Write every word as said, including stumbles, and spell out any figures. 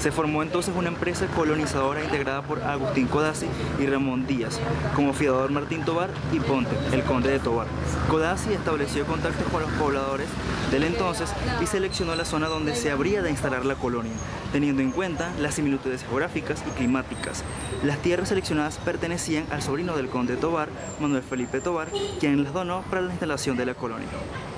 Se formó entonces una empresa colonizadora integrada por Agustín Codazzi y Ramón Díaz, como fiador Martín Tovar y Ponte, el conde de Tovar. Codazzi estableció contactos con los pobladores del entonces y seleccionó la zona donde se habría de instalar la colonia, teniendo en cuenta las similitudes geográficas y climáticas. Las tierras seleccionadas pertenecían al sobrino del conde de Tovar, Manuel Felipe Tovar, quien las donó para la instalación de la colonia.